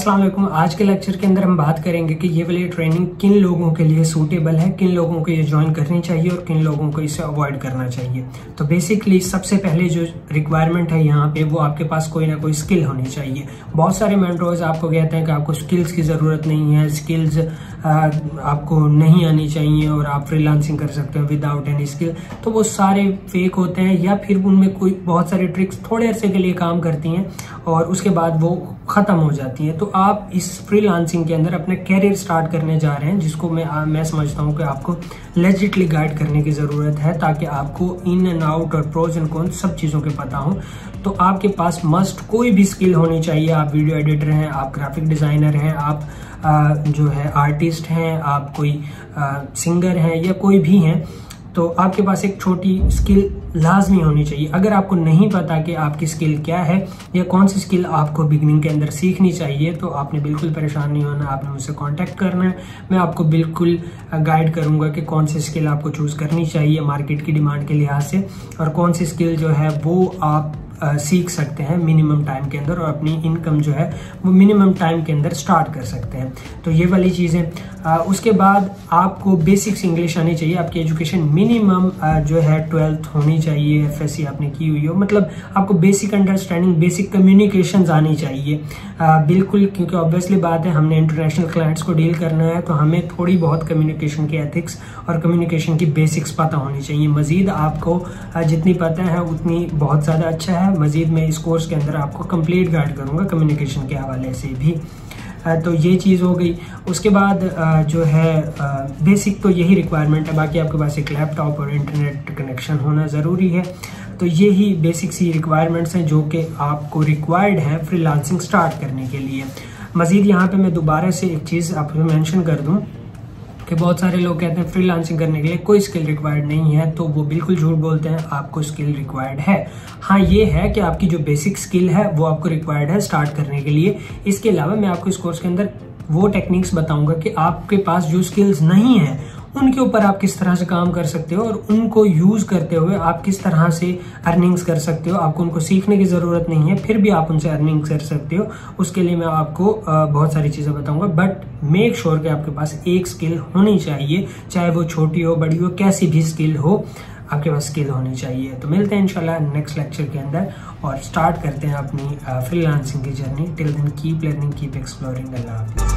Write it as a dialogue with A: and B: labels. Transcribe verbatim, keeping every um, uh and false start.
A: अस्सलाम वालेकुम। आज के लेक्चर के अंदर हम बात करेंगे कि ये वाली ट्रेनिंग किन लोगों के लिए सूटेबल है, किन लोगों को ये ज्वाइन करनी चाहिए और किन लोगों को इसे अवॉइड करना चाहिए। तो बेसिकली सबसे पहले जो रिक्वायरमेंट है यहाँ पे वो आपके पास कोई ना कोई स्किल होनी चाहिए। बहुत सारे मेंटोर्स आपको कहते हैं कि आपको स्किल्स की ज़रूरत नहीं है, स्किल्स आपको नहीं आनी चाहिए और आप फ्रीलांसिंग कर सकते हो विदाउट एनी स्किल। तो वो सारे फेक होते हैं या फिर उनमें कोई बहुत सारी ट्रिक्स थोड़े अरसे के लिए काम करती हैं और उसके बाद वो खत्म हो जाती है। तो आप इस फ्रीलांसिंग के अंदर अपने कैरियर स्टार्ट करने जा रहे हैं, जिसको मैं मैं समझता हूँ कि आपको लेजिटली गाइड करने की ज़रूरत है ताकि आपको इन एंड आउट और प्रोज एंड कॉन्स सब चीज़ों के पता हो। तो आपके पास मस्ट कोई भी स्किल होनी चाहिए। आप वीडियो एडिटर हैं, आप ग्राफिक डिज़ाइनर हैं, आप आ, जो है आर्टिस्ट हैं, आप कोई आ, सिंगर हैं या कोई भी हैं, तो आपके पास एक छोटी स्किल लाजमी होनी चाहिए। अगर आपको नहीं पता कि आपकी स्किल क्या है या कौन सी स्किल आपको बिगनिंग के अंदर सीखनी चाहिए, तो आपने बिल्कुल परेशान नहीं होना, आपने मुझसे कांटेक्ट करना है। मैं आपको बिल्कुल गाइड करूंगा कि कौन सी स्किल आपको चूज करनी चाहिए मार्केट की डिमांड के लिहाज से और कौन सी स्किल जो है वो आप आ, सीख सकते हैं मिनिमम टाइम के अंदर और अपनी इनकम जो है वो मिनिमम टाइम के अंदर स्टार्ट कर सकते हैं। तो ये वाली चीज़ें। उसके बाद आपको बेसिक्स इंग्लिश आनी चाहिए। आपकी एजुकेशन मिनिमम जो है ट्वेल्थ होनी चाहिए, एफ एस सी आपने की हुई हो, मतलब आपको बेसिक अंडरस्टैंडिंग, बेसिक कम्युनिकेशंस आनी चाहिए। आ, बिल्कुल, क्योंकि ऑब्वियसली बात है हमने इंटरनेशनल क्लाइंट्स को डील करना है, तो हमें थोड़ी बहुत कम्युनिकेशन की एथिक्स और कम्युनिकेशन की बेसिक्स पता होनी चाहिए। मजीद आपको जितनी पता है उतनी बहुत ज़्यादा अच्छा है। मजीद मैं इस कोर्स के अंदर आपको कंप्लीट गाइड करूंगा कम्युनिकेशन के हवाले से भी। तो ये चीज़ हो गई। उसके बाद जो है बेसिक तो यही रिक्वायरमेंट है। बाकी आपके पास एक लैपटॉप और इंटरनेट कनेक्शन होना ज़रूरी है। तो यही बेसिक सी रिक्वायरमेंट्स हैं जो कि आपको रिक्वायर्ड है फ्रीलांसिंग स्टार्ट करने के लिए। मजीद यहाँ पे मैं दोबारा से एक चीज़ आपको मेंशन कर दूँ कि बहुत सारे लोग कहते हैं फ्रीलांसिंग करने के लिए कोई स्किल रिक्वायर्ड नहीं है, तो वो बिल्कुल झूठ बोलते हैं। आपको स्किल रिक्वायर्ड है। हाँ, ये है कि आपकी जो बेसिक स्किल है वो आपको रिक्वायर्ड है स्टार्ट करने के लिए। इसके अलावा मैं आपको इस कोर्स के अंदर वो टेक्निक्स बताऊंगा कि आपके पास जो स्किल्स नहीं है उनके ऊपर आप किस तरह से काम कर सकते हो और उनको यूज करते हुए आप किस तरह से अर्निंग्स कर सकते हो। आपको उनको सीखने की जरूरत नहीं है, फिर भी आप उनसे अर्निंग्स कर सकते हो। उसके लिए मैं आपको बहुत सारी चीजें बताऊंगा, बट मेक श्योर कि आपके पास एक स्किल होनी चाहिए, चाहे वो छोटी हो बड़ी हो, कैसी भी स्किल हो, आपके पास स्किल होनी चाहिए। तो मिलते हैं इंशाल्लाह नेक्स्ट लेक्चर के अंदर और स्टार्ट करते हैं अपनी फ्रीलांसिंग की journey. Till then keep learning, keep exploring. अल्लाह हाफिज़।